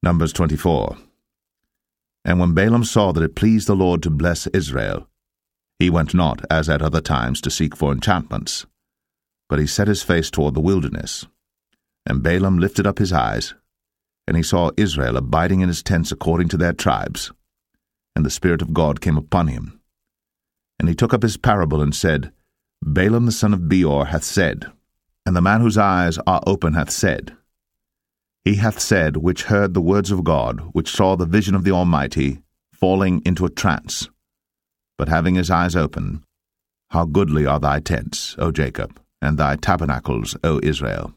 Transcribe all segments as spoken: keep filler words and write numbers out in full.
Numbers twenty-four. And when Balaam saw that it pleased the Lord to bless Israel, he went not, as at other times, to seek for enchantments, but he set his face toward the wilderness. And Balaam lifted up his eyes, and he saw Israel abiding in his tents according to their tribes. And the Spirit of God came upon him. And he took up his parable and said, Balaam the son of Beor hath said, and the man whose eyes are open hath said, He hath said, which heard the words of God, which saw the vision of the Almighty, falling into a trance, but having his eyes open, How goodly are thy tents, O Jacob, and thy tabernacles, O Israel!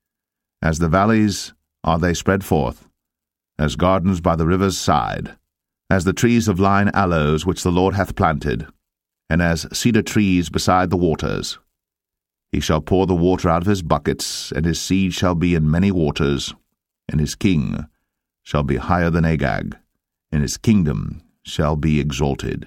As the valleys are they spread forth, as gardens by the river's side, as the trees of lign aloes which the Lord hath planted, and as cedar trees beside the waters. He shall pour the water out of his buckets, and his seed shall be in many waters, and his king shall be higher than Agag, and his kingdom shall be exalted.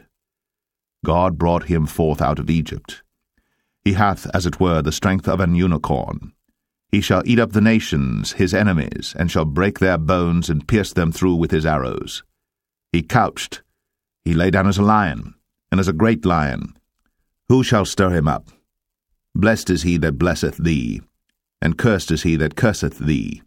God brought him forth out of Egypt. He hath, as it were, the strength of an unicorn. He shall eat up the nations, his enemies, and shall break their bones and pierce them through with his arrows. He couched, he lay down as a lion, and as a great lion. Who shall stir him up? Blessed is he that blesseth thee, and cursed is he that curseth thee.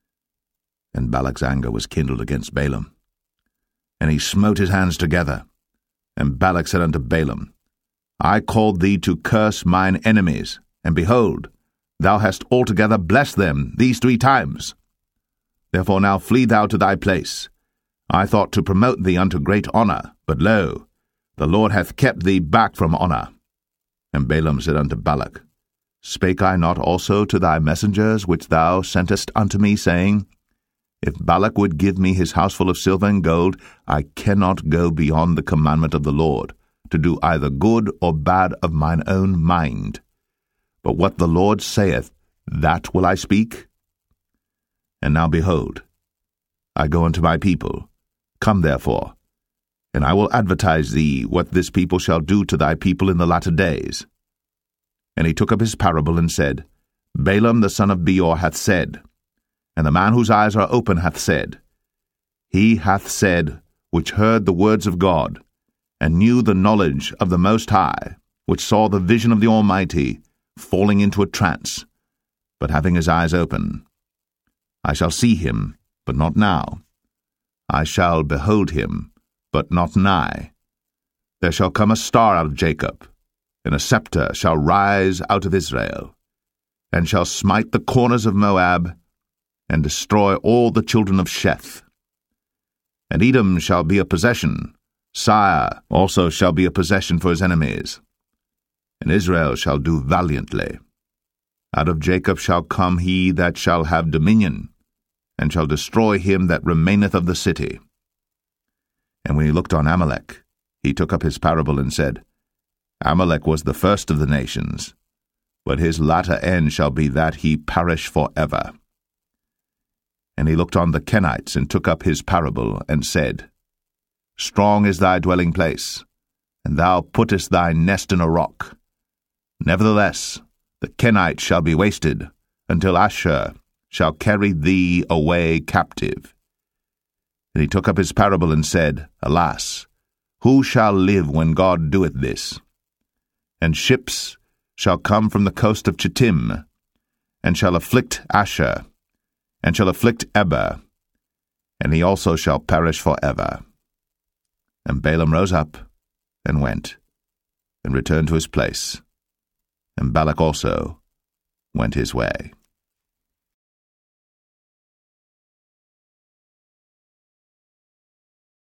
And Balak's anger was kindled against Balaam. And he smote his hands together. And Balak said unto Balaam, I called thee to curse mine enemies, and behold, thou hast altogether blessed them these three times. Therefore now flee thou to thy place. I thought to promote thee unto great honour, but lo, the Lord hath kept thee back from honour. And Balaam said unto Balak, Spake I not also to thy messengers which thou sentest unto me, saying, If Balak would give me his houseful of silver and gold, I cannot go beyond the commandment of the Lord, to do either good or bad of mine own mind. But what the Lord saith, that will I speak. And now behold, I go unto my people. Come therefore, and I will advertise thee what this people shall do to thy people in the latter days. And he took up his parable and said, Balaam the son of Beor hath said, and the man whose eyes are open hath said, He hath said, which heard the words of God, and knew the knowledge of the Most High, which saw the vision of the Almighty, falling into a trance, but having his eyes open. I shall see him, but not now. I shall behold him, but not nigh. There shall come a star out of Jacob, and a scepter shall rise out of Israel, and shall smite the corners of Moab, and destroy all the children of Sheth. And Edom shall be a possession, Sire also shall be a possession for his enemies, and Israel shall do valiantly. Out of Jacob shall come he that shall have dominion, and shall destroy him that remaineth of the city. And when he looked on Amalek, he took up his parable and said, Amalek was the first of the nations, but his latter end shall be that he perish for ever. And he looked on the Kenites, and took up his parable, and said, Strong is thy dwelling place, and thou puttest thy nest in a rock. Nevertheless, the Kenites shall be wasted, until Asshur shall carry thee away captive. And he took up his parable and said, Alas, who shall live when God doeth this? And ships shall come from the coast of Chittim, and shall afflict Asshur, and shall afflict Eber, and he also shall perish for ever. And Balaam rose up, and went, and returned to his place, and Balak also went his way.